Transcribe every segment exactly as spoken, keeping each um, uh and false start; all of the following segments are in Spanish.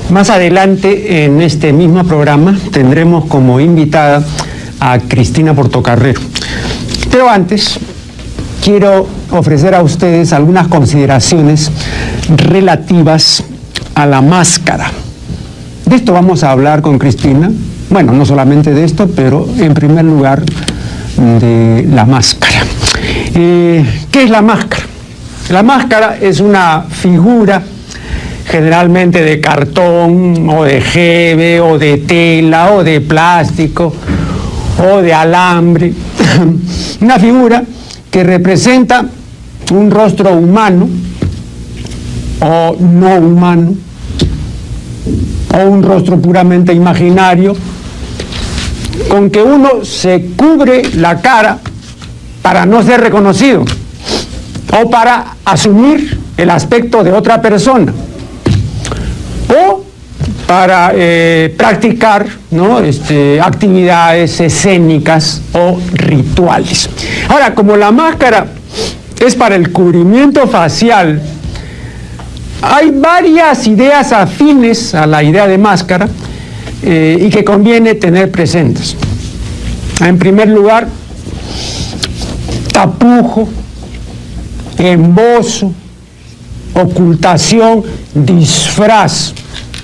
Más adelante en este mismo programa tendremos como invitada a Cristina Portocarrero. Pero antes quiero ofrecer a ustedes algunas consideraciones relativas a la máscara. De esto vamos a hablar con Cristina. Bueno, no solamente de esto, pero en primer lugar de la máscara. Eh, ¿Qué es la máscara? La máscara es una figura generalmente de cartón o de jeve o de tela o de plástico o de alambre. Una figura que representa un rostro humano o no humano o un rostro puramente imaginario con que uno se cubre la cara para no ser reconocido o para asumir el aspecto de otra persona o para eh, practicar, ¿no? este, actividades escénicas o rituales. Ahora, como la máscara es para el cubrimiento facial, hay varias ideas afines a la idea de máscara eh, y que conviene tener presentes. En primer lugar, tapujo, embozo, ocultación, disfraz,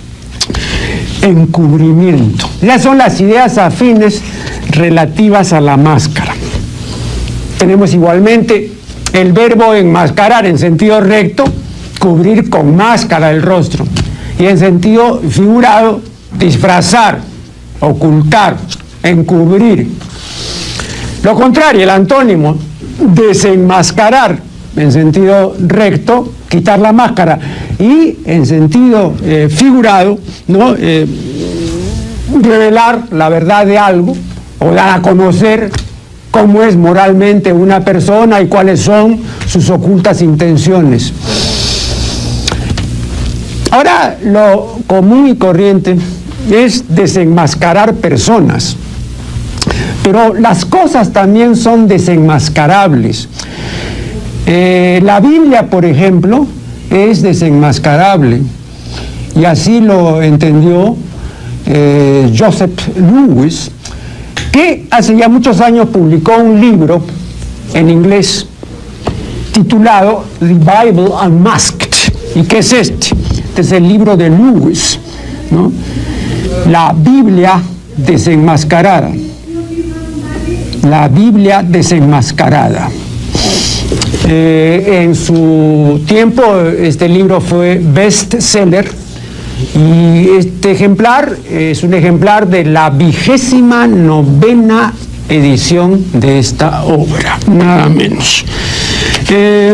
encubrimiento. Esas son las ideas afines relativas a la máscara. Tenemos igualmente el verbo enmascarar en sentido recto, cubrir con máscara el rostro, y en sentido figurado, disfrazar, ocultar, encubrir. Lo contrario, el antónimo, desenmascarar, en sentido recto, quitar la máscara, y en sentido eh, figurado, ¿no? Eh, revelar la verdad de algo o dar a conocer cómo es moralmente una persona y cuáles son sus ocultas intenciones. Ahora, lo común y corriente es desenmascarar personas, pero las cosas también son desenmascarables. Eh, la Biblia, por ejemplo, es desenmascarable, y así lo entendió eh, Joseph Lewis, que hace ya muchos años publicó un libro en inglés titulado The Bible Unmasked. ¿Y qué es este? Este es el libro de Lewis, ¿no? La Biblia desenmascarada. La Biblia desenmascarada. Eh, en su tiempo este libro fue bestseller, y este ejemplar es un ejemplar de la vigésima novena edición de esta obra, nada menos. Eh,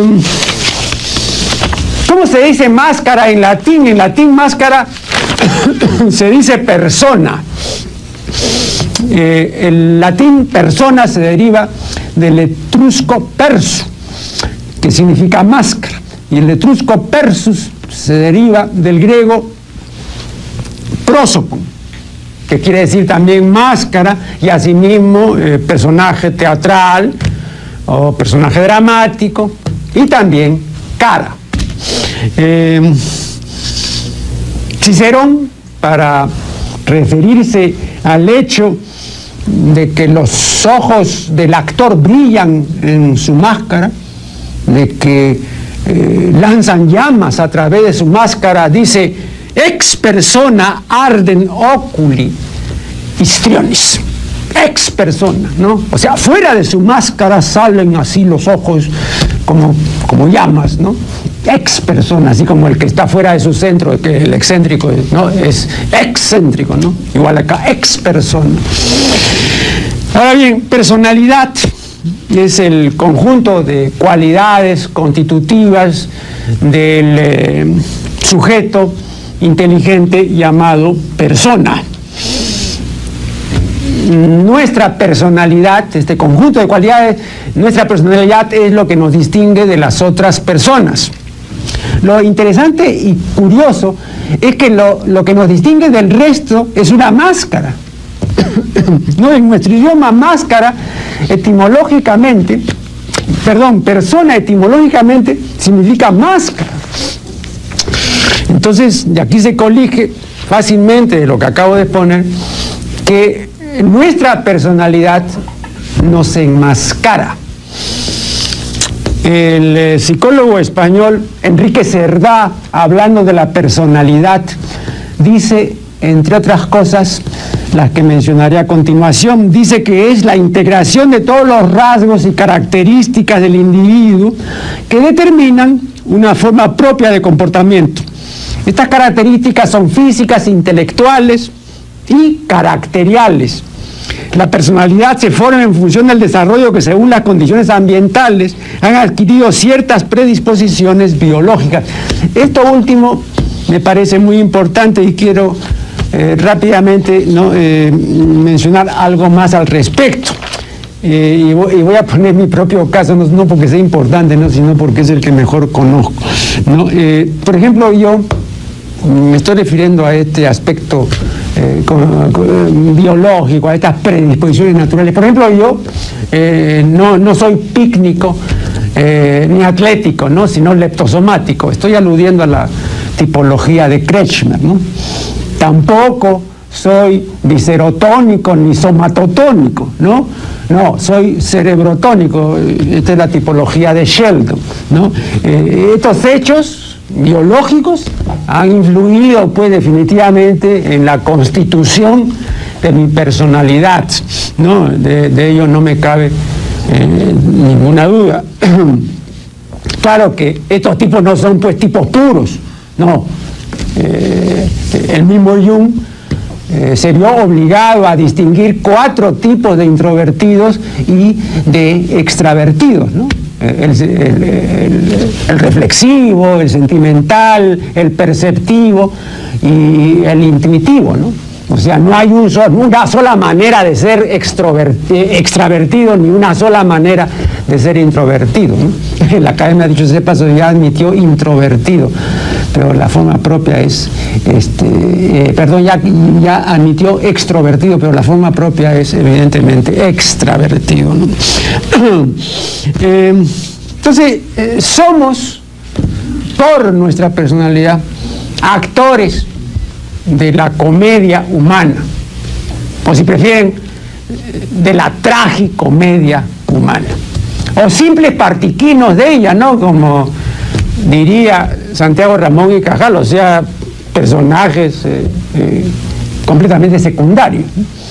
¿Cómo se dice máscara en latín? En latín máscara se dice persona. Eh, el latín persona se deriva del etrusco persu, que significa máscara, y el etrusco persus se deriva del griego prosopon, que quiere decir también máscara, y asimismo eh, personaje teatral o personaje dramático, y también cara. Eh, Cicerón, para referirse al hecho de que los ojos del actor brillan en su máscara, de que eh, lanzan llamas a través de su máscara, dice: ex persona arden oculi histrionis. Ex persona, ¿no? O sea, fuera de su máscara salen así los ojos como, como llamas, ¿no? Ex persona, así como el que está fuera de su centro, que el excéntrico, ¿no? Es excéntrico, ¿no? Igual acá, ex persona. Ahora bien, personalidad es el conjunto de cualidades constitutivas del eh, sujeto inteligente llamado persona. Nuestra personalidad, este conjunto de cualidades, nuestra personalidad es lo que nos distingue de las otras personas. Lo interesante y curioso es que lo, lo que nos distingue del resto es una máscara. No, en nuestro idioma, máscara etimológicamente, perdón, persona etimológicamente significa máscara. Entonces, de aquí se colige fácilmente de lo que acabo de exponer, que nuestra personalidad nos enmascara. El eh, psicólogo español Enrique Cerdá, hablando de la personalidad, dice, entre otras cosas, las que mencionaré a continuación, dice que es la integración de todos los rasgos y características del individuo que determinan una forma propia de comportamiento. Estas características son físicas, intelectuales y caracteriales. La personalidad se forma en función del desarrollo que, según las condiciones ambientales, han adquirido ciertas predisposiciones biológicas. Esto último me parece muy importante y quiero eh, rápidamente ¿no? eh, mencionar algo más al respecto. Eh, y, voy, y voy a poner mi propio caso, no, no porque sea importante, ¿no? sino porque es el que mejor conozco, ¿no? Eh, por ejemplo, yo me estoy refiriendo a este aspecto eh, con, con, biológico, a estas predisposiciones naturales. Por ejemplo, yo eh, no, no soy pícnico eh, ni atlético, ¿no? sino leptosomático. Estoy aludiendo a la tipología de Kretschmer, ¿no? Tampoco soy biserotónico ni somatotónico, ¿no? No, soy cerebrotónico. Esta es la tipología de Sheldon, ¿no? Eh, estos hechos biológicos han influido pues definitivamente en la constitución de mi personalidad, ¿no? De, de ello no me cabe eh, ninguna duda. Claro que estos tipos no son pues tipos puros, no. Eh, el mismo Jung eh, se vio obligado a distinguir cuatro tipos de introvertidos y de extravertidos, ¿no? El, el, el, el reflexivo, el sentimental, el perceptivo y el intuitivo, ¿no? O sea, no hay un sol, una sola manera de ser extravertido ni una sola manera de ser introvertido, ¿no? La academia, dicho sea de paso, ya admitió introvertido, pero la forma propia es, este, eh, perdón, ya, ya admitió extrovertido, pero la forma propia es evidentemente extravertido, ¿no? eh, entonces, eh, somos, por nuestra personalidad, actores de la comedia humana, o si prefieren, de la tragicomedia humana, o simples partiquinos de ella, ¿no? Como diría Santiago Ramón y Cajal, o sea, personajes eh, eh, completamente secundarios.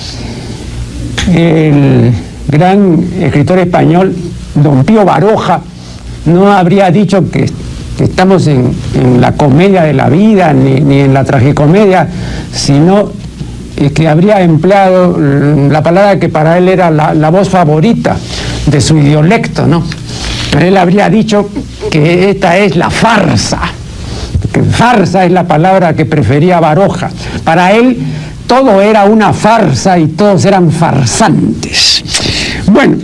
El gran escritor español Don Pío Baroja no habría dicho que que estamos en, en la comedia de la vida, ni, ni en la tragicomedia, sino eh, que habría empleado la palabra que para él era la, la voz favorita de su idiolecto, ¿no? Él habría dicho que esta es la farsa, que farsa es la palabra que prefería Baroja. Para él todo era una farsa y todos eran farsantes. Bueno,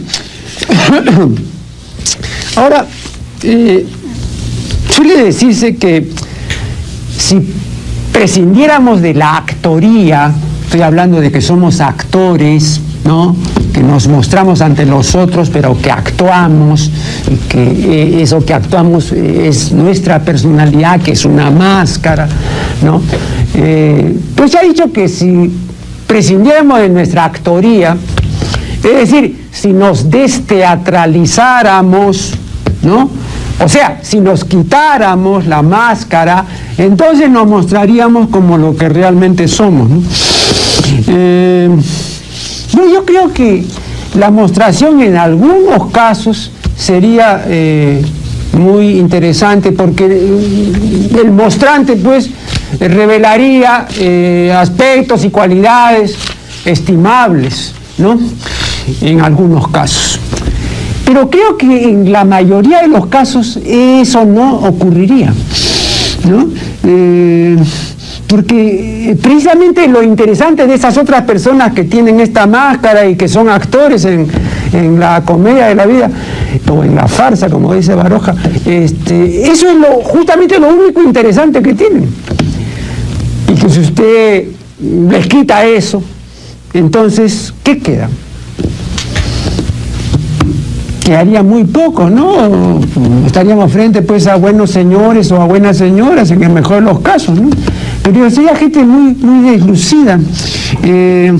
ahora... Eh, suele decirse que si prescindiéramos de la actoría, estoy hablando de que somos actores, ¿no? Que nos mostramos ante los otros, pero que actuamos, y que eh, eso que actuamos eh, es nuestra personalidad, que es una máscara, ¿no? Eh, pues se ha dicho que si prescindiéramos de nuestra actoría, es decir, si nos desteatralizáramos, ¿no? O sea, si nos quitáramos la máscara, entonces nos mostraríamos como lo que realmente somos, ¿no? Eh, yo, yo creo que la mostración en algunos casos sería eh, muy interesante, porque el mostrante pues revelaría eh, aspectos y cualidades estimables, ¿no? En algunos casos. Pero creo que en la mayoría de los casos eso no ocurriría, ¿no? Eh, porque precisamente lo interesante de esas otras personas que tienen esta máscara y que son actores en, en la comedia de la vida, o en la farsa, como dice Baroja, este, eso es lo, justamente lo único interesante que tienen. Y que si usted les quita eso, entonces, ¿qué queda? quedaría muy poco, ¿no? Estaríamos frente pues a buenos señores o a buenas señoras, en el mejor de los casos, ¿no? Pero sería gente muy, muy deslucida. Eh,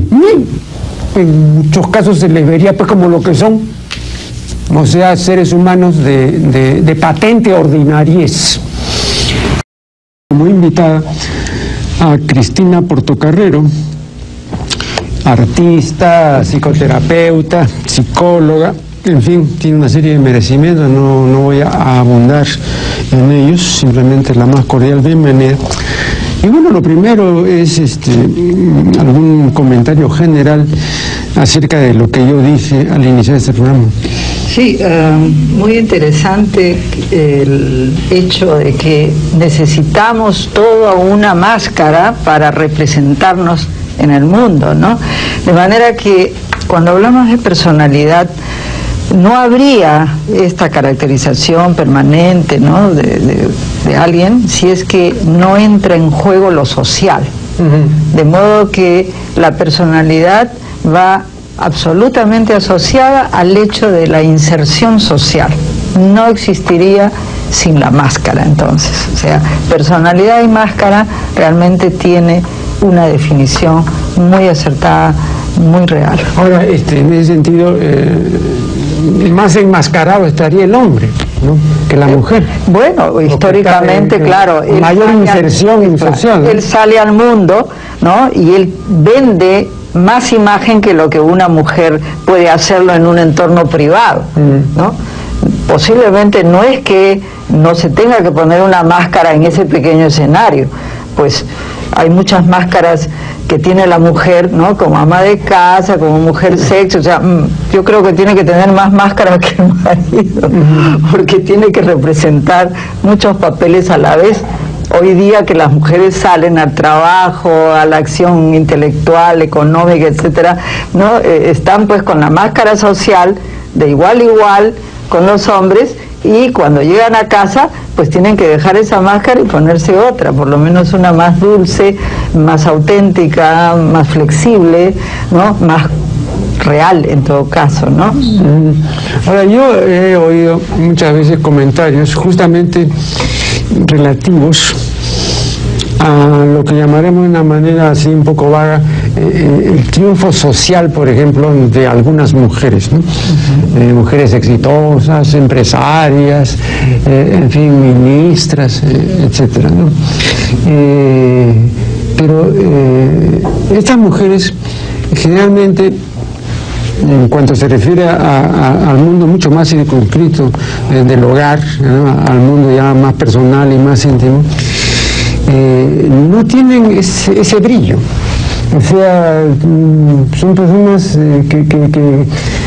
en muchos casos se les vería pues como lo que son, o sea, seres humanos de, de, de patente ordinariez. Como invitada a Cristina Portocarrero, artista, psicoterapeuta, psicóloga, en fin, tiene una serie de merecimientos, no, no voy a abundar en ellos, simplemente la más cordial bienvenida. Y bueno, lo primero es este, algún comentario general acerca de lo que yo dije al iniciar este programa. Sí, uh, muy interesante el hecho de que necesitamos toda una máscara para representarnos en el mundo, ¿no? De manera que cuando hablamos de personalidad, no habría esta caracterización permanente, ¿no?, de, de, de alguien si es que no entra en juego lo social. Uh-huh. De modo que la personalidad va absolutamente asociada al hecho de la inserción social. No existiría sin la máscara, entonces. O sea, personalidad y máscara realmente tiene una definición muy acertada, muy real. Ahora, este, en ese sentido, eh, más enmascarado estaría el hombre, ¿no?, que la mujer. Bueno, históricamente, en, claro. Mayor inserción en social. Él sale al mundo, ¿no?, y él vende más imagen que lo que una mujer puede hacerlo en un entorno privado, ¿no? Posiblemente no es que no se tenga que poner una máscara en ese pequeño escenario, pues hay muchas máscaras que tiene la mujer, ¿no?, como ama de casa, como mujer sexo, o sea, yo creo que tiene que tener más máscaras que el marido, porque tiene que representar muchos papeles a la vez. Hoy día que las mujeres salen al trabajo, a la acción intelectual, económica, etcétera, ¿no?, eh, están pues con la máscara social de igual a igual con los hombres, y cuando llegan a casa pues tienen que dejar esa máscara y ponerse otra, por lo menos una más dulce, más auténtica, más flexible, ¿no?, más real en todo caso, ¿no? Ahora, yo he oído muchas veces comentarios justamente relativos a lo que llamaremos de una manera así un poco vaga, eh, el triunfo social, por ejemplo, de algunas mujeres, ¿no? Uh-huh. eh, mujeres exitosas, empresarias, eh, en fin, ministras, eh, etcétera, ¿no? Eh, pero eh, estas mujeres generalmente, en cuanto se refiere a, a, al mundo mucho más circunscrito eh, del hogar, ¿no?, al mundo ya más personal y más íntimo, eh, no tienen ese, ese brillo. O sea, son personas eh, que, que, que, eh,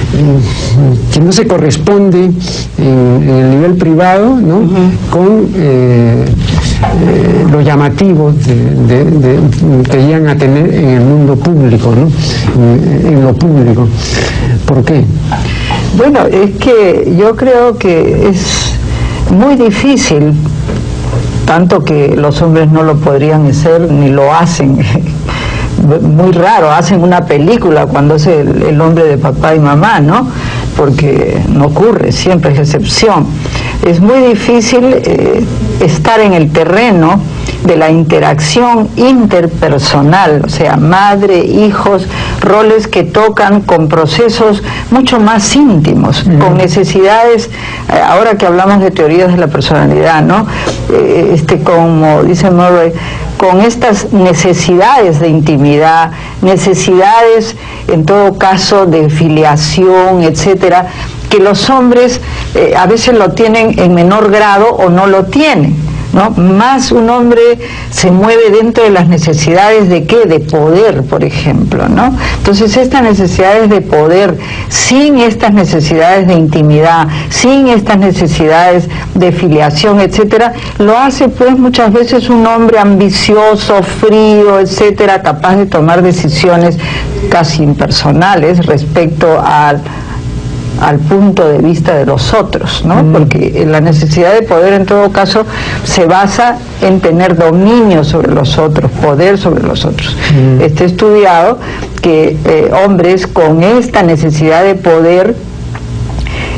que no se corresponde en, en el nivel privado, ¿no?, uh-huh, con eh, eh, lo llamativo de, de, de, que llegan a tener en el mundo público, ¿no?, en, en lo público. ¿Por qué? Bueno, es que yo creo que es muy difícil, tanto que los hombres no lo podrían hacer ni lo hacen. Muy raro, hacen una película cuando es el, el hombre de papá y mamá, ¿no?, porque no ocurre, siempre es excepción. Es muy difícil eh, estar en el terreno de la interacción interpersonal, o sea, madre, hijos, roles que tocan con procesos mucho más íntimos, mm. con necesidades, eh, ahora que hablamos de teorías de la personalidad, ¿no?, eh, este, como dice Murray, con estas necesidades de intimidad, necesidades en todo caso de filiación, etcétera, que los hombres eh, a veces lo tienen en menor grado o no lo tienen, ¿no? Más un hombre se mueve dentro de las necesidades de ¿qué? De poder, por ejemplo, ¿no? Entonces estas necesidades de poder, sin estas necesidades de intimidad, sin estas necesidades de filiación, etcétera, lo hace pues muchas veces un hombre ambicioso, frío, etcétera, capaz de tomar decisiones casi impersonales respecto al al punto de vista de los otros, ¿no? Mm. Porque la necesidad de poder en todo caso se basa en tener dominio sobre los otros, poder sobre los otros. Mm. Está estudiado que eh, hombres con esta necesidad de poder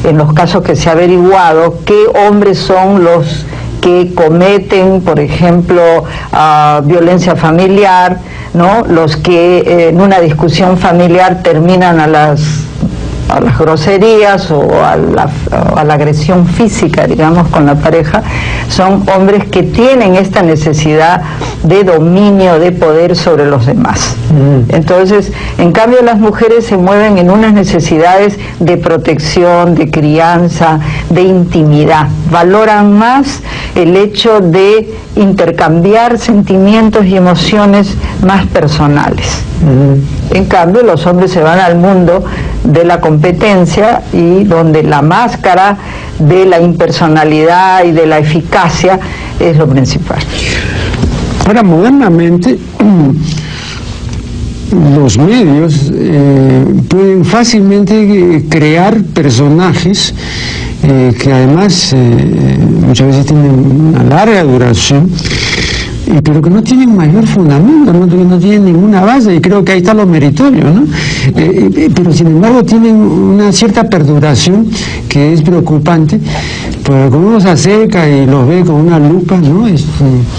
en los casos que se ha averiguado, qué hombres son los que cometen, por ejemplo, uh, violencia familiar, ¿no? Los que eh, en una discusión familiar terminan a las a las groserías o a la, a la agresión física, digamos, con la pareja, son hombres que tienen esta necesidad de dominio, de poder sobre los demás. Mm. Entonces, en cambio, las mujeres se mueven en unas necesidades de protección, de crianza, de intimidad. Valoran más el hecho de intercambiar sentimientos y emociones más personales. Mm. En cambio, los hombres se van al mundo de la competencia y donde la máscara de la impersonalidad y de la eficacia es lo principal. Ahora, modernamente, los medios eh, pueden fácilmente crear personajes eh, que además eh, muchas veces tienen una larga duración, y pero que no tienen mayor fundamento, no, no tienen ninguna base, y creo que ahí está lo meritorio, ¿no? Eh, eh, pero sin embargo tienen una cierta perduración que es preocupante, porque cuando uno se acerca y los ve con una lupa, ¿no? Es,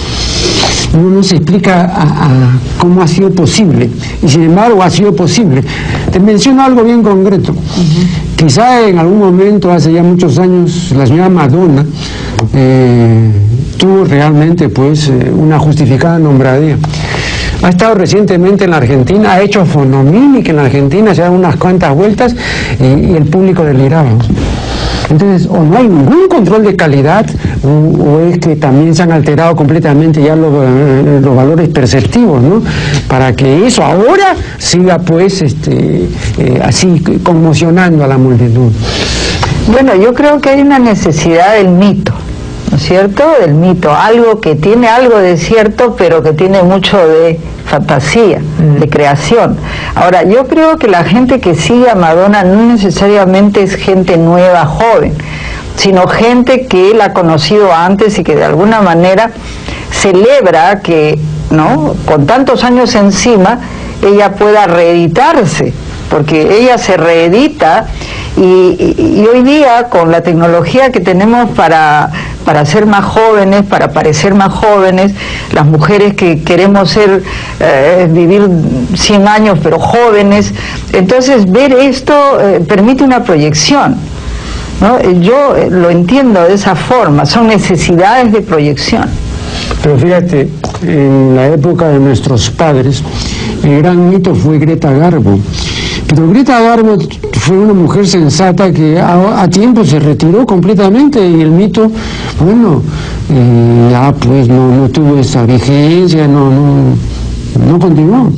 uno no se explica a, a cómo ha sido posible, y sin embargo ha sido posible. Te menciono algo bien concreto. Uh-huh. Quizá en algún momento, hace ya muchos años, la señora Madonna eh, tuvo realmente pues eh, una justificada nombradía. Ha estado recientemente en la Argentina, ha hecho fonomímica en la Argentina, se ha dado unas cuantas vueltas y, y el público deliraba. Entonces, o no hay ningún control de calidad, o, o es que también se han alterado completamente ya los, los valores perceptivos, ¿no? Para que eso ahora siga pues este, eh, así conmocionando a la multitud. Bueno, yo creo que hay una necesidad del mito, ¿no es cierto? Del mito, algo que tiene algo de cierto, pero que tiene mucho de fantasía, mm. de creación. Ahora, yo creo que la gente que sigue a Madonna no necesariamente es gente nueva, joven, sino gente que la ha conocido antes y que de alguna manera celebra que, ¿no?, con tantos años encima, ella pueda reeditarse, porque ella se reedita. Y, y, y hoy día, con la tecnología que tenemos para, para ser más jóvenes, para parecer más jóvenes, las mujeres que queremos ser, eh, vivir cien años pero jóvenes, entonces ver esto eh, permite una proyección, ¿no? Yo eh, lo entiendo de esa forma, son necesidades de proyección. Pero fíjate, en la época de nuestros padres, el gran mito fue Greta Garbo. Pero Greta Garbo fue una mujer sensata que a, a tiempo se retiró completamente, y el mito, bueno, eh, ya pues no, no tuvo esa vigencia, no, no, no continuó.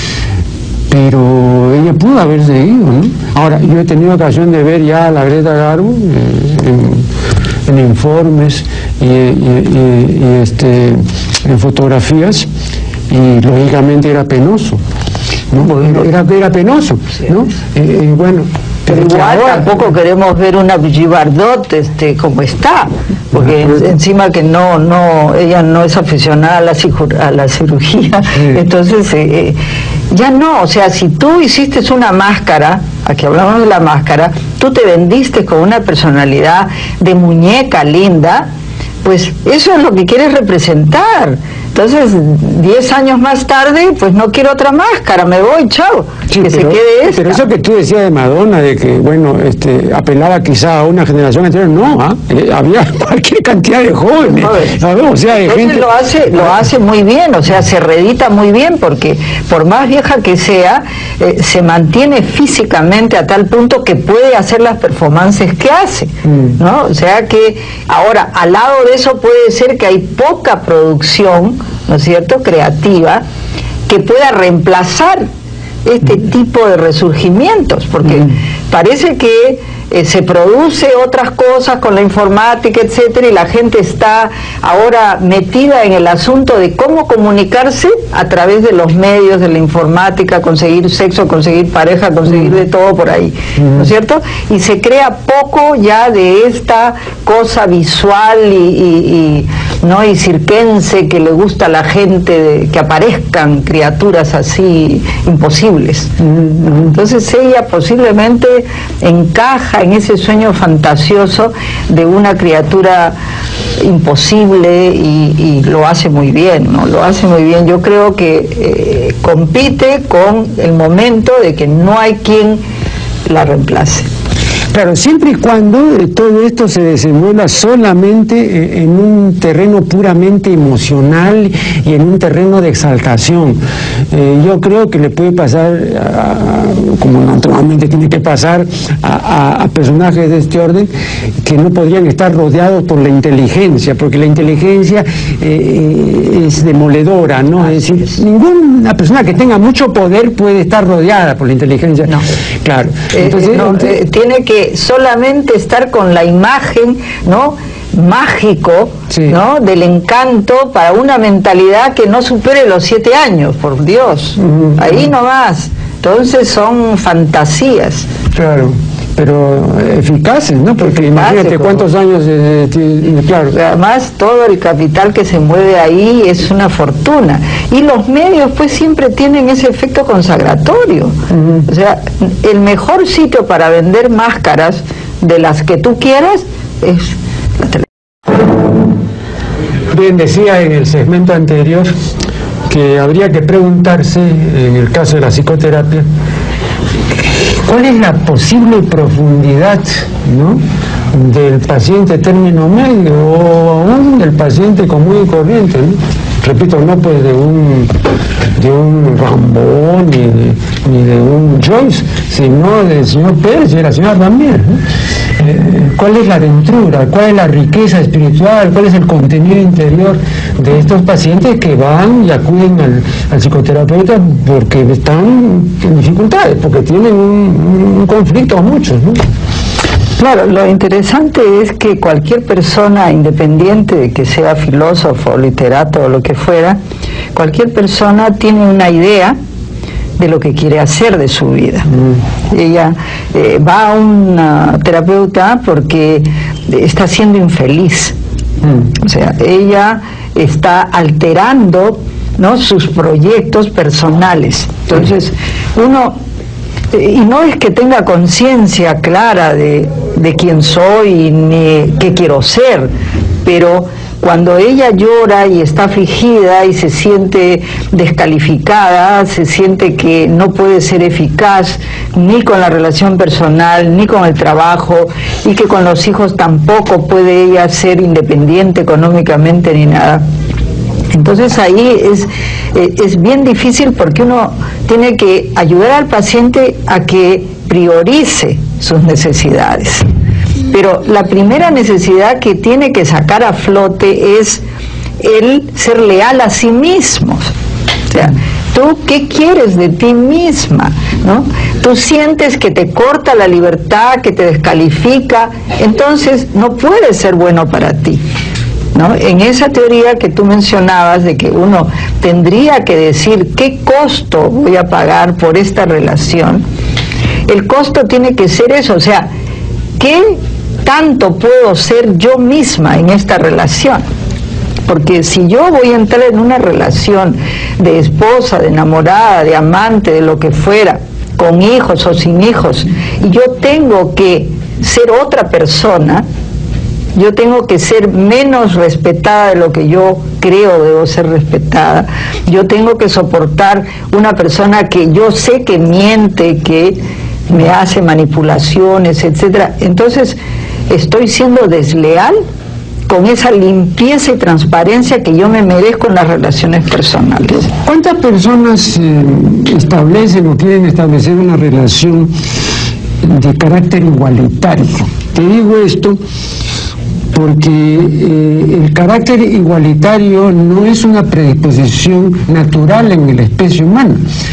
Pero ella pudo haber seguido, ¿no? Ahora, yo he tenido ocasión de ver ya a la Greta Garbo eh, en, en informes y, y, y, y este, en fotografías, y lógicamente era penoso. ¿No? Era, era penoso, ¿no? Eh, eh, bueno, pero igual ahora, tampoco queremos ver una Brigitte Bardot este, como está, porque en, encima que no, no, ella no es aficionada a la, a la cirugía, sí. Entonces eh, ya no, o sea, si tú hiciste una máscara, aquí hablamos de la máscara, tú te vendiste con una personalidad de muñeca linda, pues eso es lo que quieres representar. Entonces, diez años más tarde, pues no quiero otra máscara, me voy, chao, sí, que pero, se quede esta. Pero eso que tú decías de Madonna, de que, bueno, este, apelaba quizá a una generación anterior, no, ¿ah? eh, había cualquier cantidad de jóvenes, ¿sabes? O sea, de Entonces gente... lo hace, lo hace muy bien, o sea, se reedita muy bien, porque por más vieja que sea, eh, se mantiene físicamente a tal punto que puede hacer las performances que hace, mm. ¿no? O sea que, ahora, al lado de eso puede ser que hay poca producción, ¿no es cierto?, creativa, que pueda reemplazar este tipo de resurgimientos, porque mm. parece que eh, se produce otras cosas con la informática, etcétera, y la gente está ahora metida en el asunto de cómo comunicarse a través de los medios, de la informática, conseguir sexo, conseguir pareja, conseguir de todo por ahí, ¿no es cierto? Y se crea poco ya de esta cosa visual y, y, y, ¿no? y cirquense que le gusta a la gente, de, que aparezcan criaturas así imposibles. Entonces ella posiblemente encaja relaja en ese sueño fantasioso de una criatura imposible y, y lo hace muy bien, ¿no? Lo hace muy bien. Yo creo que eh, compite con el momento de que no hay quien la reemplace. Claro, siempre y cuando eh, todo esto se desenvuelva solamente eh, en un terreno puramente emocional y en un terreno de exaltación. Eh, yo creo que le puede pasar, a, a, como naturalmente tiene que pasar, a, a, a personajes de este orden que no podrían estar rodeados por la inteligencia, porque la inteligencia eh, es demoledora, ¿no? Es decir, ninguna persona que tenga mucho poder puede estar rodeada por la inteligencia. No. Claro. Entonces, eh, no, entonces, eh, tiene que solamente estar con la imagen, ¿no?, mágico, sí, ¿no?, del encanto para una mentalidad que no supere los siete años, por Dios. Uh-huh. Ahí nomás. Entonces son fantasías. Claro, pero eficaces, ¿no? Porque eficaces, imagínate cuántos años eh, tiene, claro. Además, todo el capital que se mueve ahí es una fortuna. Y los medios, pues, siempre tienen ese efecto consagratorio. Uh-huh. O sea, el mejor sitio para vender máscaras de las que tú quieras es la televisión. Bien, decía en el segmento anterior que habría que preguntarse, en el caso de la psicoterapia, ¿cuál es la posible profundidad, ¿no?, del paciente término medio o aún del paciente común y corriente, ¿no? Repito, no pues de un de un Rambo ni de, ni de un Joyce, sino del señor Pérez y de la señora también, ¿no? Eh, ¿Cuál es la aventura? ¿Cuál es la riqueza espiritual? ¿Cuál es el contenido interior de estos pacientes que van y acuden al, al psicoterapeuta porque están en dificultades, porque tienen un, un conflicto a muchos, ¿no? Claro, lo interesante es que cualquier persona, independiente de que sea filósofo, literato o lo que fuera, cualquier persona tiene una idea de lo que quiere hacer de su vida. Mm. Ella eh, va a una terapeuta porque está siendo infeliz. Mm. O sea, ella está alterando, ¿no?, sus proyectos personales. Entonces, uno... Y no es que tenga conciencia clara de, de quién soy ni qué quiero ser, pero cuando ella llora y está afligida y se siente descalificada, se siente que no puede ser eficaz ni con la relación personal, ni con el trabajo, y que con los hijos tampoco puede ella ser independiente económicamente ni nada. Entonces ahí es, es bien difícil porque uno tiene que ayudar al paciente a que priorice sus necesidades. Pero la primera necesidad que tiene que sacar a flote es el ser leal a sí mismo. O sea, ¿tú qué quieres de ti misma? ¿No? Tú sientes que te corta la libertad, que te descalifica, entonces no puede ser bueno para ti, ¿no? En esa teoría que tú mencionabas de que uno tendría que decir qué costo voy a pagar por esta relación, el costo tiene que ser eso, o sea, ¿qué tanto puedo ser yo misma en esta relación? Porque si yo voy a entrar en una relación de esposa, de enamorada, de amante, de lo que fuera, con hijos o sin hijos, y yo tengo que ser otra persona, yo tengo que ser menos respetada de lo que yo creo debo ser respetada, yo tengo que soportar una persona que yo sé que miente, que me hace manipulaciones, etcétera. Entonces, estoy siendo desleal con esa limpieza y transparencia que yo me merezco en las relaciones personales. ¿Cuántas personas eh, establecen o quieren establecer una relación de carácter igualitario? Te digo esto porque eh, el carácter igualitario no es una predisposición natural en la especie humana.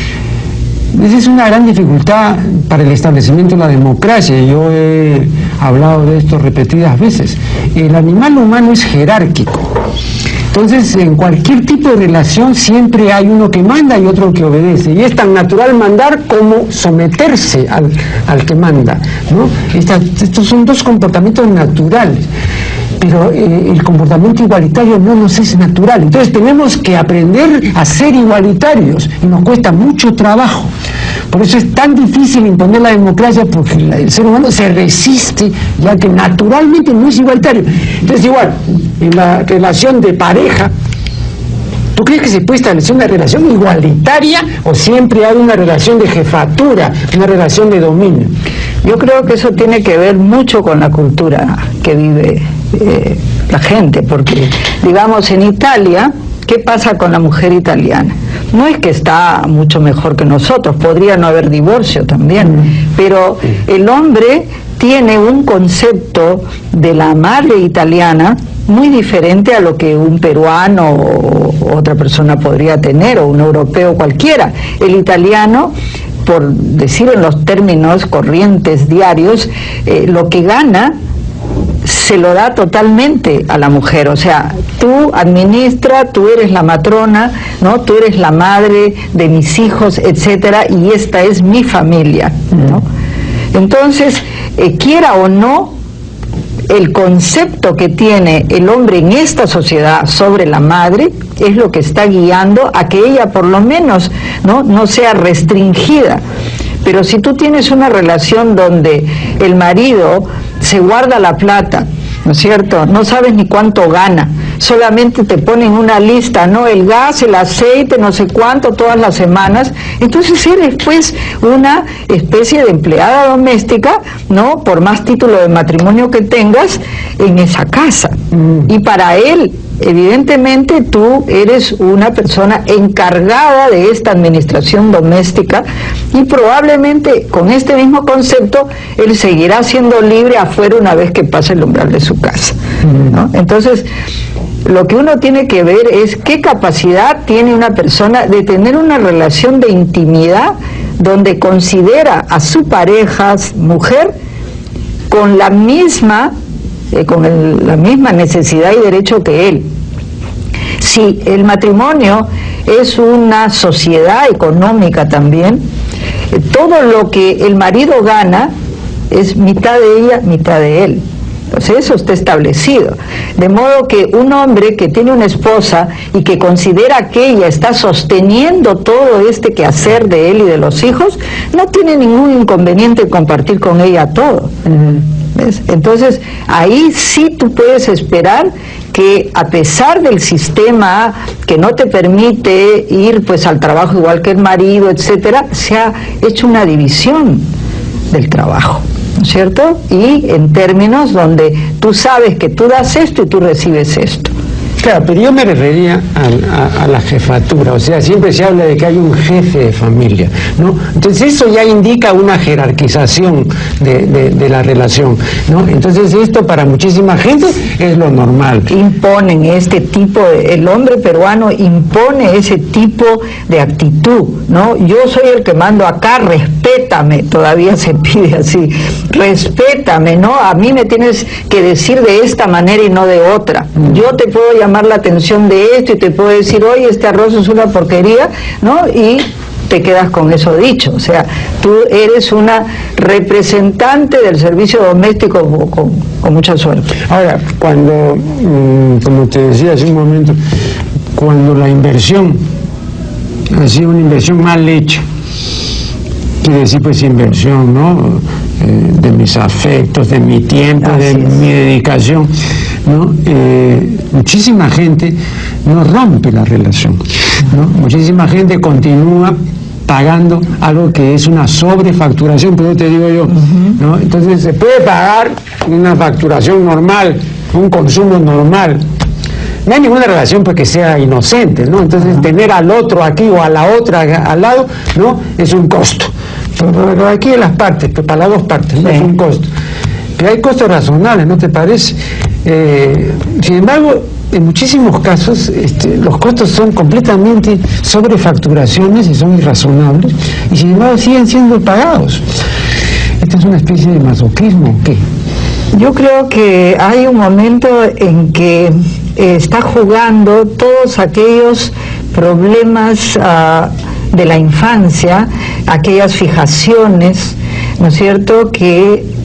Esa es una gran dificultad para el establecimiento de la democracia. Yo he hablado de esto repetidas veces. El animal humano es jerárquico. Entonces, en cualquier tipo de relación siempre hay uno que manda y otro que obedece. Y es tan natural mandar como someterse al, al que manda, ¿no? Esta, estos son dos comportamientos naturales. Pero eh, el comportamiento igualitario no nos es natural. Entonces tenemos que aprender a ser igualitarios y nos cuesta mucho trabajo, Por eso es tan difícil imponer la democracia, porque el ser humano se resiste, ya que naturalmente no es igualitario. Entonces, igual, en la relación de pareja, ¿tú crees que se puede establecer una relación igualitaria o siempre hay una relación de jefatura, una relación de dominio? Yo creo que eso tiene que ver mucho con la cultura que vive eh, la gente, porque, digamos, en Italia, ¿qué pasa con la mujer italiana? No es que está mucho mejor que nosotros, podría no haber divorcio también, pero el hombre tiene un concepto de la madre italiana muy diferente a lo que un peruano o otra persona podría tener, o un europeo cualquiera. El italiano, por decir en los términos corrientes diarios, eh, lo que gana se lo da totalmente a la mujer. O sea, tú administra, tú eres la matrona, ¿no? Tú eres la madre de mis hijos, etcétera, y esta es mi familia, ¿no? Entonces, eh, quiera o no, el concepto que tiene el hombre en esta sociedad sobre la madre es lo que está guiando a que ella por lo menos no, no sea restringida. Pero si tú tienes una relación donde el marido se guarda la plata, ¿no es cierto? No sabes ni cuánto gana, solamente te ponen una lista, ¿no? El gas, el aceite, no sé cuánto, todas las semanas. Entonces eres pues una especie de empleada doméstica, ¿no? Por más título de matrimonio que tengas en esa casa. Mm. Y para él, evidentemente, tú eres una persona encargada de esta administración doméstica, y probablemente con este mismo concepto él seguirá siendo libre afuera una vez que pase el umbral de su casa, ¿no? Entonces, lo que uno tiene que ver es qué capacidad tiene una persona de tener una relación de intimidad donde considera a su pareja mujer con la misma eh, con el, la misma necesidad y derecho que él. Si el matrimonio es una sociedad económica también, eh, todo lo que el marido gana es mitad de ella, mitad de él. Entonces eso está establecido. De modo que un hombre que tiene una esposa y que considera que ella está sosteniendo todo este quehacer de él y de los hijos, no tiene ningún inconveniente en compartir con ella todo. ¿Ves? Entonces ahí sí tú puedes esperar que, a pesar del sistema que no te permite ir pues al trabajo igual que el marido, etcétera, se ha hecho una división del trabajo, ¿no es cierto? Y en términos donde tú sabes que tú das esto y tú recibes esto. Claro, pero yo me refería a, a, a la jefatura, o sea, siempre se habla de que hay un jefe de familia, ¿no? Entonces eso ya indica una jerarquización de, de, de la relación, ¿no? Entonces esto para muchísima gente es lo normal. Imponen este tipo, de, el hombre peruano impone ese tipo de actitud, ¿no? Yo soy el que mando acá, respétame, todavía se pide así, respétame, ¿no? A mí me tienes que decir de esta manera y no de otra. Yo te puedo llamar la atención de esto y te puedo decir, oye, este arroz es una porquería, ¿no? Y te quedas con eso dicho. O sea, tú eres una representante del servicio doméstico con, con mucha suerte. Ahora, cuando, como te decía hace un momento, cuando la inversión ha sido una inversión mal hecha, quiere decir pues inversión, ¿no? Eh, de mis afectos, de mi tiempo, Así de es. mi dedicación, ¿no? Eh, muchísima gente no rompe la relación, ¿no? Muchísima gente continúa pagando algo que es una sobrefacturación, pero te digo yo, ¿no? Entonces se puede pagar una facturación normal, un consumo normal. No hay ninguna relación porque sea inocente, ¿no? Entonces tener al otro aquí o a la otra al lado, ¿no? Es un costo. Pero aquí en las partes, pero para las dos partes, ¿no? Sí. Es un costo. Pero hay costos razonables, ¿no te parece? Eh, sin embargo, en muchísimos casos este, los costos son completamente sobrefacturaciones y son irrazonables, y sin embargo siguen siendo pagados. ¿Esta es una especie de masoquismo o qué? Yo creo que hay un momento en que eh, está jugando todos aquellos problemas uh, de la infancia, aquellas fijaciones, ¿no es cierto?, que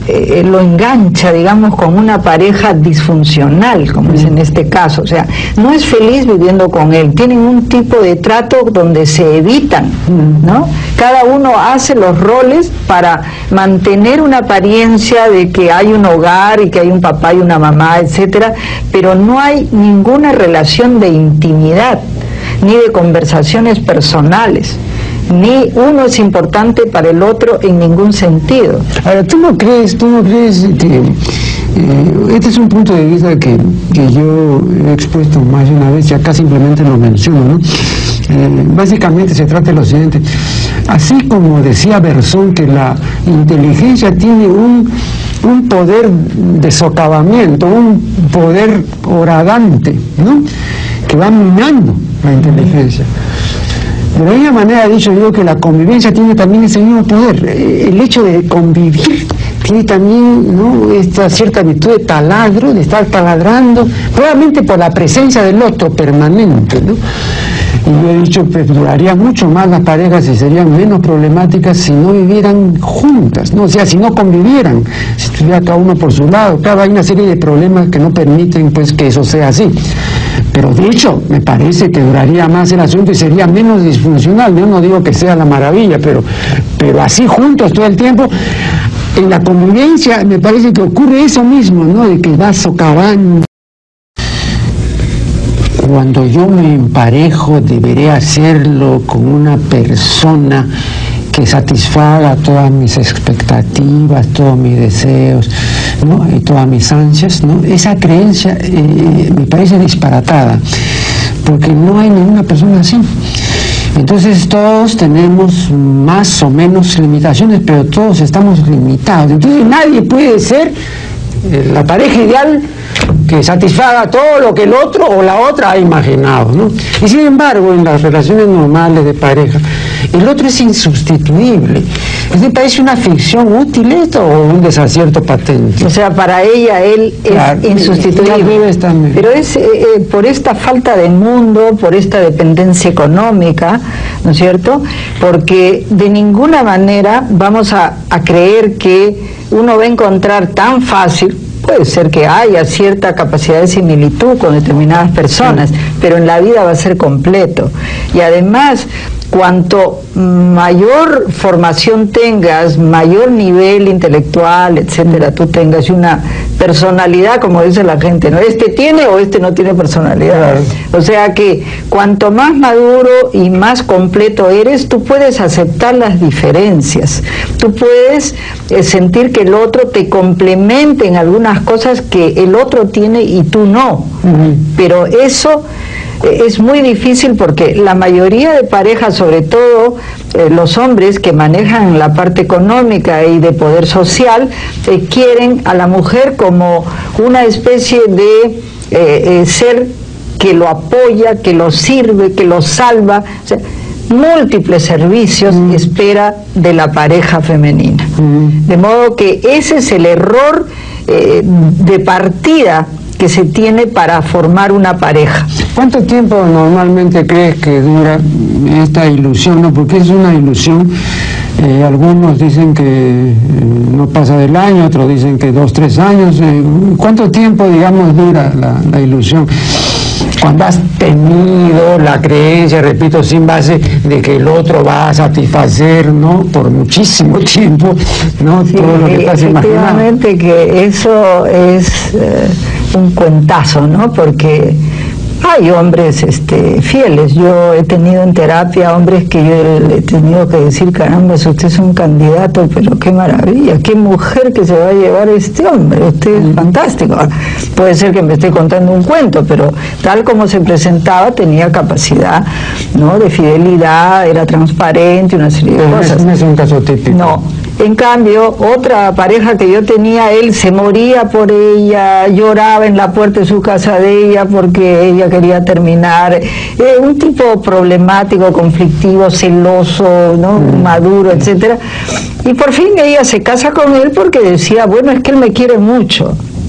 eh, lo engancha, digamos, con una pareja disfuncional, como es en este caso. O sea, no es feliz viviendo con él. Tienen un tipo de trato donde se evitan, ¿no? Cada uno hace los roles para mantener una apariencia de que hay un hogar y que hay un papá y una mamá, etcétera, pero no hay ninguna relación de intimidad, ni de conversaciones personales, ni uno es importante para el otro en ningún sentido. Ahora, ¿tú no crees, tú no crees que eh, este es un punto de vista que, que yo he expuesto más de una vez y acá simplemente lo menciono, ¿no? Eh, básicamente se trata de lo siguiente: así como decía Berzón que la inteligencia tiene un, un poder de socavamiento, un poder horadante, ¿no?, que va minando la inteligencia. De la misma manera he dicho yo que la convivencia tiene también ese mismo poder. El hecho de convivir tiene también, ¿no?, esta cierta virtud de taladro, de estar taladrando, probablemente por la presencia del otro permanente, ¿no? Y yo he dicho que duraría mucho más las parejas y serían menos problemáticas si no vivieran juntas, ¿no? O sea, si no convivieran, si estuviera cada uno por su lado. Claro, hay una serie de problemas que no permiten, pues, que eso sea así. Pero de hecho, me parece que duraría más el asunto y sería menos disfuncional. Yo no digo que sea la maravilla, pero, pero así juntos todo el tiempo. En la convivencia me parece que ocurre eso mismo, ¿no?, de que va socavando. Cuando yo me emparejo, deberé hacerlo con una persona que satisfaga todas mis expectativas, todos mis deseos, ¿no?, y todas mis ansias, ¿no? Esa creencia eh, me parece disparatada, porque no hay ninguna persona así. Entonces todos tenemos más o menos limitaciones, pero todos estamos limitados. Entonces nadie puede ser eh, la pareja ideal que satisfaga todo lo que el otro o la otra ha imaginado, ¿no? Y sin embargo, en las relaciones normales de pareja, el otro es insustituible. ¿Les parece una ficción útil esto o un desacierto patente? O sea, para ella él es claro, insustituible. Pero es eh, eh, por esta falta de mundo, por esta dependencia económica, ¿no es cierto? Porque de ninguna manera vamos a, a creer que uno va a encontrar tan fácil. Puede ser que haya cierta capacidad de similitud con determinadas personas, pero en la vida va a ser completo. Y además, cuanto mayor formación tengas, mayor nivel intelectual, etcétera, tú tengas, y una personalidad, como dice la gente, ¿no? Este tiene o este no tiene personalidad. O sea que cuanto más maduro y más completo eres, tú puedes aceptar las diferencias. Tú puedes eh, sentir que el otro te complemente en algunas cosas que el otro tiene y tú no. Uh-huh. Pero eso es muy difícil porque la mayoría de parejas, sobre todo eh, los hombres que manejan la parte económica y de poder social, eh, quieren a la mujer como una especie de eh, eh, ser que lo apoya, que lo sirve, que lo salva. O sea, múltiples servicios mm. espera de la pareja femenina. Mm. De modo que ese es el error eh, de partida que se tiene para formar una pareja. ¿Cuánto tiempo normalmente crees que dura esta ilusión? ¿No? Porque es una ilusión. Eh, algunos dicen que eh, no pasa del año, otros dicen que dos, tres años. Eh, ¿Cuánto tiempo, digamos, dura la, la ilusión? Cuando has tenido la creencia, repito, sin base, de que el otro va a satisfacer, ¿no?, por muchísimo tiempo, ¿no?, sí, todo lo que estás imaginando. Efectivamente que eso es eh, un cuentazo, ¿no?, porque hay hombres este, fieles. Yo he tenido en terapia hombres que yo he tenido que decir, caramba, usted es un candidato, pero qué maravilla, qué mujer que se va a llevar este hombre, usted es fantástico. Puede ser que me esté contando un cuento, pero tal como se presentaba tenía capacidad, ¿no?, de fidelidad, era transparente, una serie de cosas. No es un caso típico. No. En cambio, otra pareja que yo tenía, él se moría por ella, lloraba en la puerta de su casa de ella porque ella quería terminar. Eh, un tipo problemático, conflictivo, celoso, ¿no?, mm. maduro, etcétera. Y por fin ella se casa con él porque decía, bueno, es que él me quiere mucho.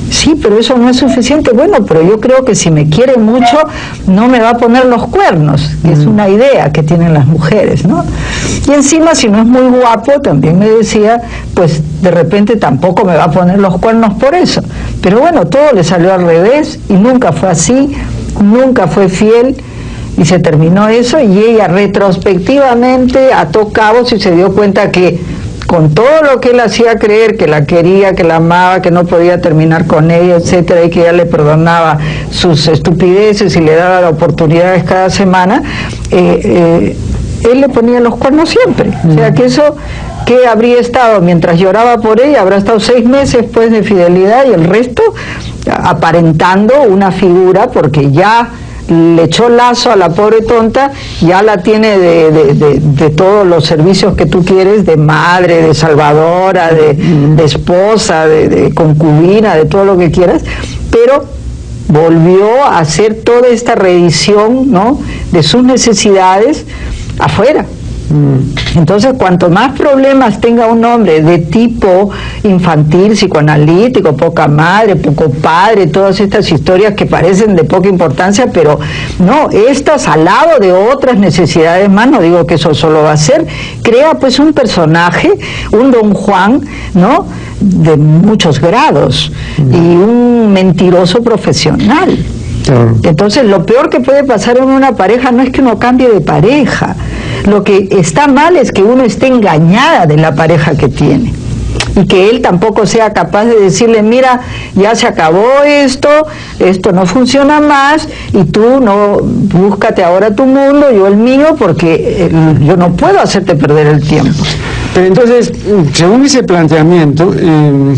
Sí, pero eso no es suficiente. Bueno, pero yo creo que si me quiere mucho, no me va a poner los cuernos, que es una idea que tienen las mujeres, ¿no? Y encima, si no es muy guapo, también me decía, pues de repente tampoco me va a poner los cuernos por eso. Pero bueno, todo le salió al revés y nunca fue así, nunca fue fiel. Y se terminó eso, y ella retrospectivamente ató cabos y se dio cuenta que con todo lo que él hacía creer, que la quería, que la amaba, que no podía terminar con ella, etcétera, y que ella le perdonaba sus estupideces y le daba oportunidades cada semana, eh, eh, él le ponía los cuernos siempre. Mm. O sea que eso, que habría estado, mientras lloraba por ella, habrá estado seis meses pues de fidelidad, y el resto aparentando una figura, porque ya le echó lazo a la pobre tonta, ya la tiene de, de, de, de todos los servicios que tú quieres, de madre, de salvadora, de, de esposa, de, de concubina, de todo lo que quieras, pero volvió a hacer toda esta reedición, ¿no?, de sus necesidades afuera. Entonces, cuanto más problemas tenga un hombre de tipo infantil, psicoanalítico, poca madre, poco padre, todas estas historias que parecen de poca importancia, pero no, estas al lado de otras necesidades más, no digo que eso solo va a ser, crea pues un personaje, un Don Juan, ¿no?, de muchos grados, y un mentiroso profesional. Entonces, lo peor que puede pasar en una pareja no es que uno cambie de pareja. Lo que está mal es que uno esté engañada de la pareja que tiene, y que él tampoco sea capaz de decirle, mira, ya se acabó esto, esto no funciona más, y tú no, búscate ahora tu mundo, yo el mío, porque eh, yo no puedo hacerte perder el tiempo. Pero entonces, según ese planteamiento, eh,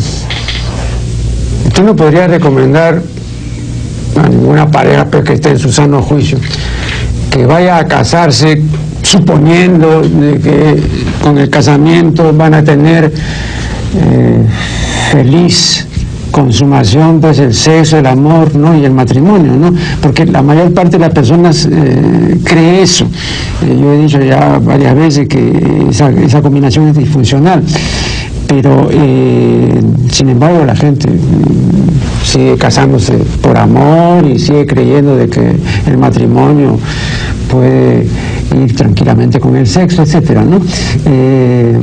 ¿tú no podrías recomendar a ninguna pareja que esté en su sano juicio que vaya a casarse suponiendo de que con el casamiento van a tener eh, feliz consumación pues el sexo, el amor, ¿no?, y el matrimonio, ¿no? Porque la mayor parte de las personas eh, cree eso. Eh, yo he dicho ya varias veces que esa, esa combinación es disfuncional, pero eh, sin embargo la gente sigue casándose por amor y sigue creyendo de que el matrimonio puede ir tranquilamente con el sexo, etcétera, ¿no? Eh,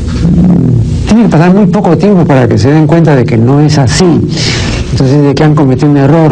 tiene que pasar muy poco tiempo para que se den cuenta de que no es así, entonces de que han cometido un error,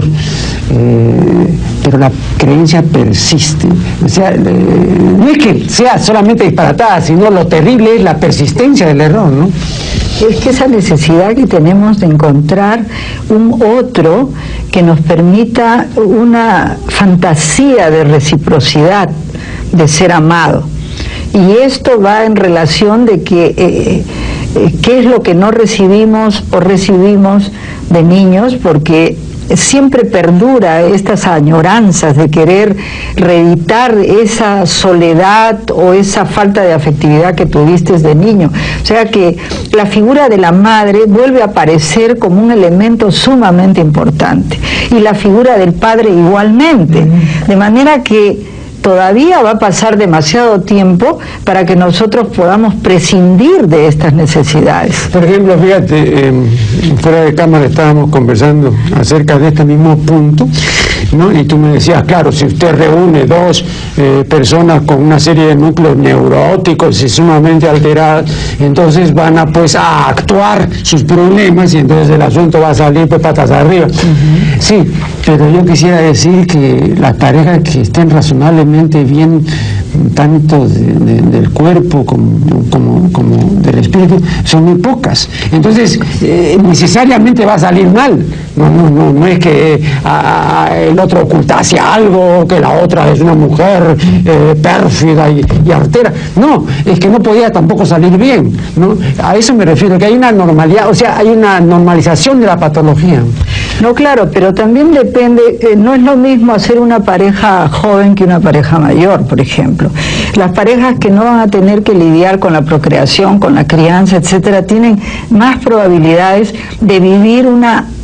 eh, pero la creencia persiste. O sea, eh, no es que sea solamente disparatada, sino lo terrible es la persistencia del error, ¿no? Es que esa necesidad que tenemos de encontrar un otro que nos permita una fantasía de reciprocidad, de ser amado. Y esto va en relación de que eh, eh, qué es lo que no recibimos o recibimos de niños, porque siempre perdura estas añoranzas de querer reeditar esa soledad o esa falta de afectividad que tuviste de niño. O sea que la figura de la madre vuelve a aparecer como un elemento sumamente importante, y la figura del padre igualmente, de manera que todavía va a pasar demasiado tiempo para que nosotros podamos prescindir de estas necesidades. Por ejemplo, fíjate, eh, fuera de cámara estábamos conversando acerca de este mismo punto, ¿no? Y tú me decías, claro, si usted reúne dos eh, personas con una serie de núcleos neuróticos y sumamente alterados, entonces van a pues a actuar sus problemas, y entonces el asunto va a salir pues patas arriba. Uh-huh. Sí, pero yo quisiera decir que las parejas que estén razonablemente bien, tanto de, de, del cuerpo como, como, como del espíritu, son muy pocas. Entonces, eh, necesariamente va a salir mal. No, no, no, no es que a, a, el otro ocultase algo, que la otra es una mujer eh, pérfida y, y artera. No, es que no podía tampoco salir bien, ¿no? A eso me refiero, que hay una normalidad, o sea, hay una normalización de la patología. No, claro, pero también depende, eh, no es lo mismo hacer una pareja joven que una pareja mayor, por ejemplo. Las parejas que no van a tener que lidiar con la procreación, con la crianza, etcétera, tienen más probabilidades de vivir una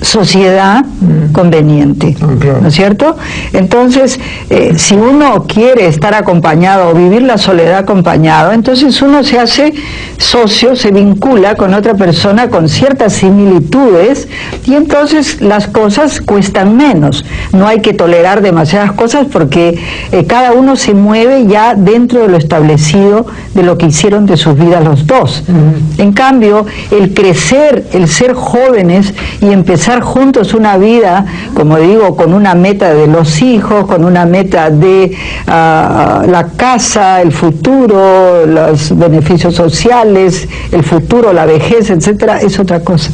sociedad conveniente, Ah, claro. ¿no es cierto? Entonces, eh, si uno quiere estar acompañado o vivir la soledad acompañado, entonces uno se hace socio, se vincula con otra persona con ciertas similitudes y entonces las cosas cuestan menos. No hay que tolerar demasiadas cosas porque eh, cada uno se mueve ya dentro de lo establecido de lo que hicieron de sus vidas los dos. Uh-huh. En cambio, el crecer, el ser jóvenes y empezar juntos una vida, como digo, con una meta de los hijos, con una meta de uh, la casa, el futuro, los beneficios sociales, el futuro, la vejez, etcétera, es otra cosa.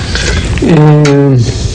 Eh,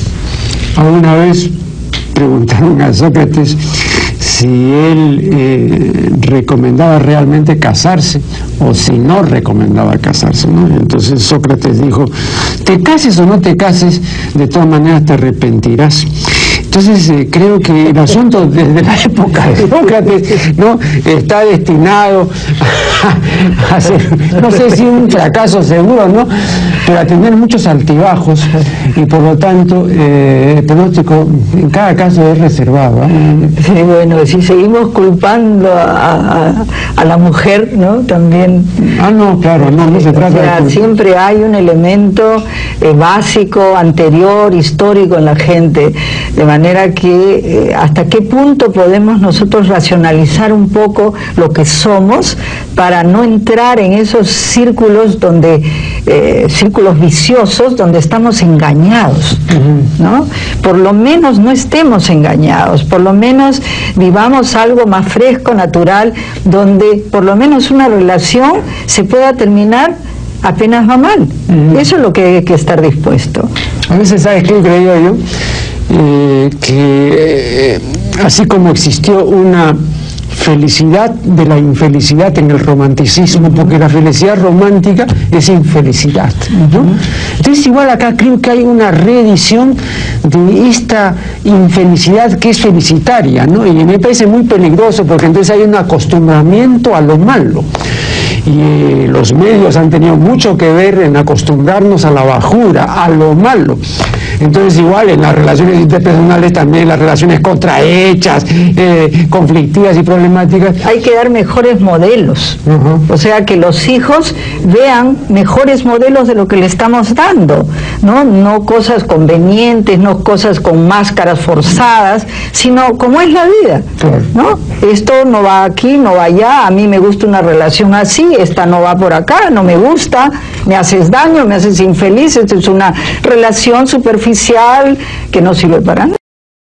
alguna vez preguntaron a Sócrates si él eh, recomendaba realmente casarse o si no recomendaba casarse, ¿no? Entonces Sócrates dijo, te cases o no te cases, de todas maneras te arrepentirás. Entonces eh, creo que el asunto desde la época de Sócrates, ¿no?, está destinado a, a ser, no sé si un fracaso seguro, ¿no?, pero a tener muchos altibajos y por lo tanto eh, el pronóstico en cada caso es reservado, ¿eh? Sí, bueno, si seguimos culpando a, a, a la mujer, ¿no?, también... Ah, no, claro, no, no se trata o sea, de... siempre hay un elemento eh, básico, anterior, histórico en la gente, de manera que eh, hasta qué punto podemos nosotros racionalizar un poco lo que somos para no entrar en esos círculos donde eh, círculos viciosos donde estamos engañados, ¿no? Por lo menos no estemos engañados, por lo menos vivamos algo más fresco, natural, donde por lo menos una relación se pueda terminar apenas va mal. Uh-huh. Eso es lo que hay que estar dispuesto. A veces, ¿sabes qué creo yo? Eh, que eh, así como existió una felicidad de la infelicidad en el romanticismo, porque la felicidad romántica es infelicidad, ¿no? Entonces igual acá creo que hay una reedición de esta infelicidad que es felicitaria, ¿no? Y me parece muy peligroso porque entonces hay un acostumbramiento a lo malo. Y eh, los medios han tenido mucho que ver en acostumbrarnos a la bajura, a lo malo. Entonces igual en las relaciones interpersonales también, las relaciones contrahechas, eh, conflictivas y problemáticas. Hay que dar mejores modelos, uh-huh. O sea que los hijos vean mejores modelos de lo que le estamos dando, ¿no? No cosas convenientes, no cosas con máscaras forzadas, sino como es la vida, claro. ¿No? Esto no va aquí, no va allá, a mí me gusta una relación así, esta no va por acá, no me gusta, me haces daño, me haces infeliz, esto es una relación superficial que no sirve para nada.